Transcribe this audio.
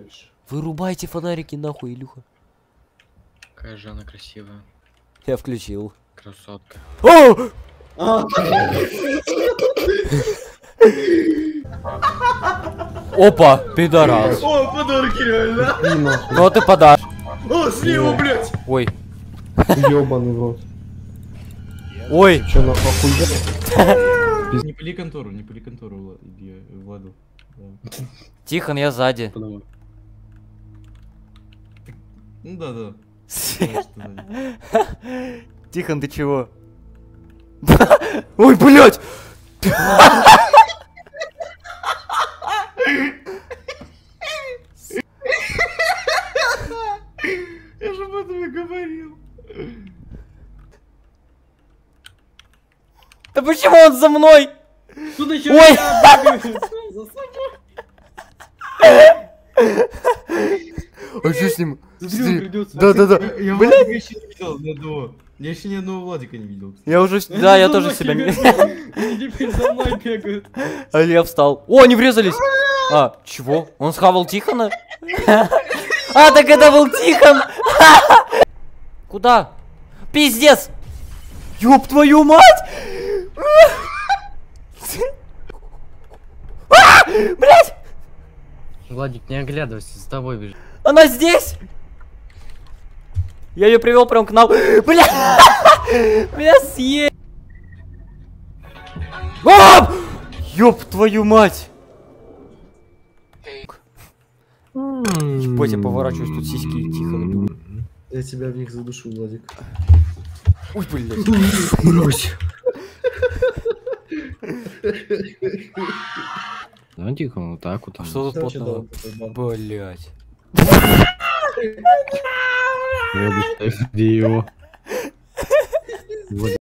дальше. Вырубайте фонарики нахуй, Илюха. Какая же она красивая. Я включил. Красотка. О! Опа, пидорас. О, подарки реально. И нахуй. Ну ты подашь. О, слева, блядь. Ой. Ёбаный в рот. Ой. Чё нахуй охуел? Не пали контору, Владу. Да. Тихон, я сзади. Подавай. Ну да. Тихон, ты чего? Ой, блядь! Я же об этом и говорил. Да почему он за мной? Тут еще Ой! А что с ним? Да. Я Владика еще не видел ни одного. Я еще ни одного Владика не видел. Я уже... Да, я тоже себя не... Они теперь за мной бегают. А я встал. О, они врезались! А, чего? Он схавал Тихона? А, так это был Тихон! Куда? Пиздец! Ёб твою мать! Блять! Владик, не оглядывайся, за тобой бежит. Она здесь! Я ее привел прям к нам. Бля! Меня съели! Ёб твою мать! Ебать, я поворачиваюсь, тут сиськи тихо набегут. Я тебя в них задушу, Владик. Ой, блядь. Брось. Ну тихо, вот так вот. А что тут потного? Блять. Где его?